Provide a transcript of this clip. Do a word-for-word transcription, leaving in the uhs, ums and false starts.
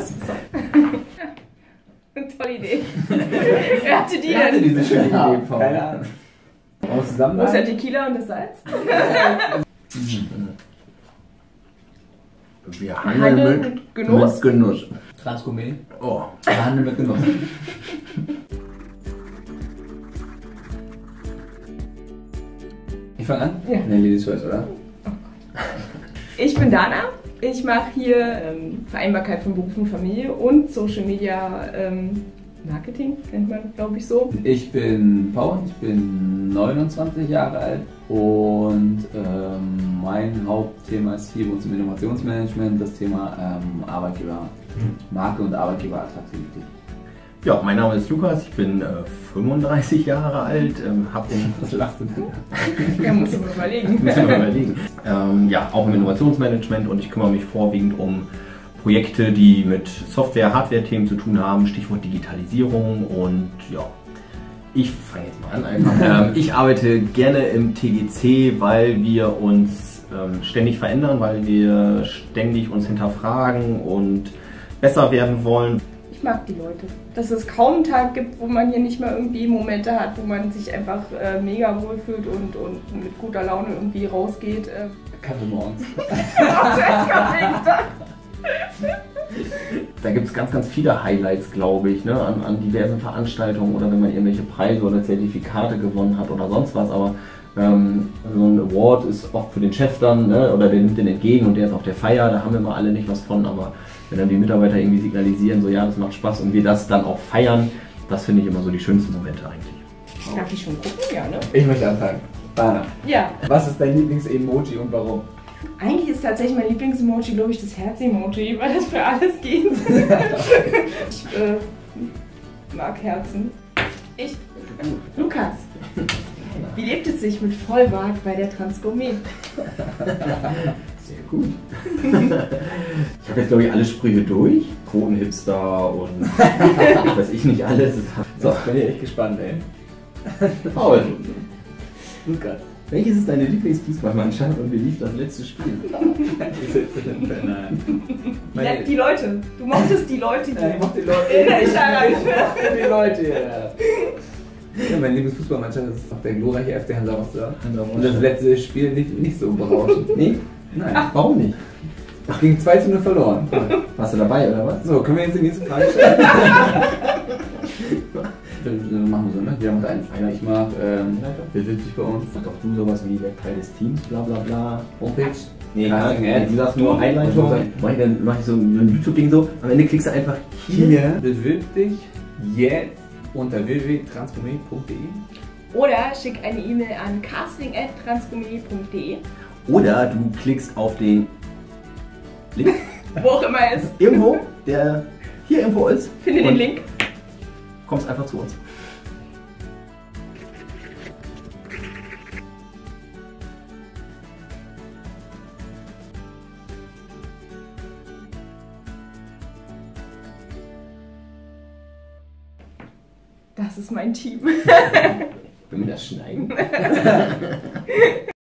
das? Tolle Idee. Wer hatte die Wer hatte denn? diese schöne Ja, Idee, Paul? keine Ahnung. Wollen wir zusammen Wo ist der rein? Tequila und das Salz? Wir Handel handeln mit mit Genuss? Mit Genuss. Transgourmet. Oh. Wir handeln mit Genuss. Ich fange an? Ja. Ne, Ladies first, oder? Ich bin Dana. Ich mache hier ähm, Vereinbarkeit von Beruf und Familie und Social Media ähm, Marketing, nennt man, glaube ich, so. Ich bin Paul, ich bin neunundzwanzig Jahre alt und ähm, mein Hauptthema ist hier bei uns im Innovationsmanagement das Thema ähm, Arbeitgebermarke und Arbeitgeberattraktivität. Ja, mein Name ist Lukas, ich bin äh, fünfunddreißig Jahre alt, ähm, hab den. Was lachst du denn? Ja, muss ich mal überlegen. Müssen wir mal überlegen. Ähm, ja, auch im Innovationsmanagement und ich kümmere mich vorwiegend um Projekte, die mit Software-, Hardware-Themen zu tun haben, Stichwort Digitalisierung und ja, ich fange jetzt mal an einfach. ähm, ich arbeite gerne im T G C, weil wir uns ähm, ständig verändern, weil wir ständig uns hinterfragen und besser werden wollen. Ich mag die Leute. Dass es kaum einen Tag gibt, wo man hier nicht mal irgendwie Momente hat, wo man sich einfach äh, mega wohlfühlt und, und mit guter Laune irgendwie rausgeht. Äh. Kaffee morgens. Da gibt es ganz, ganz viele Highlights, glaube ich, ne, an, an diversen Veranstaltungen oder wenn man irgendwelche Preise oder Zertifikate gewonnen hat oder sonst was. Aber ähm, so ein Award ist oft für den Chef dann, ne, oder der nimmt den entgegen und der ist auf der Feier, da haben wir mal alle nicht was von. Aber wenn dann die Mitarbeiter irgendwie signalisieren, so ja, das macht Spaß und wir das dann auch feiern, das finde ich immer so die schönsten Momente eigentlich. Darf ich schon gucken? Ja, ne? Ich möchte anfangen. Dana, Ja. was ist dein Lieblings-Emoji und warum? Eigentlich ist tatsächlich mein Lieblings-Emoji, glaube ich, das Herz-Emoji, weil das für alles geht. Ich äh, mag Herzen. Ich, Lukas, wie lebt es sich mit Vollbart bei der Transgourmet? Sehr gut. Ich habe jetzt, glaube ich, alle Sprüche durch. Quotenhipster und ich weiß ich nicht alles. So, bin ich echt gespannt, ey. Paul, Lukas. welches ist deine Lieblingsfußballmannschaft und wie lief das letzte Spiel? Wie sitzt du denn für eine... Ja, die Leute. Du mochtest die Leute, die Ja, ich mach die Leute. in der Schale. Die Leute, ja. Ja, meine Lieblingsfußballmannschaft ist auch der glorreiche F C Hansa Rostock. Und das letzte Spiel nicht, nicht so berauschend. Nee? Nein. Ach, warum nicht? Es ging zwei zu null verloren. Warst du dabei oder was? So, können wir jetzt die nächste Frage stellen? Dann machen wir so, ne? Jeder macht einen Pfeiler. Ich mach, ähm, bewirb dich bei uns. Doch du sowas wie der Teil des Teams, bla bla bla. Homepage. Nee, Casting nee, Ads. du sagst nur Einleitung. Mach ich dann mach ich so ein YouTube-Ding so. Am Ende klickst du einfach hier. Hier, bewirb dich jetzt unter w w w punkt transgourmet punkt de. Oder schick eine E-Mail an casting at transgourmet punkt de. Oder du klickst auf den Link Wo auch immer er ist. irgendwo, der hier irgendwo ist. Finde den und Link. Kommst einfach zu uns. Das ist mein Team. Wenn wir das schneiden.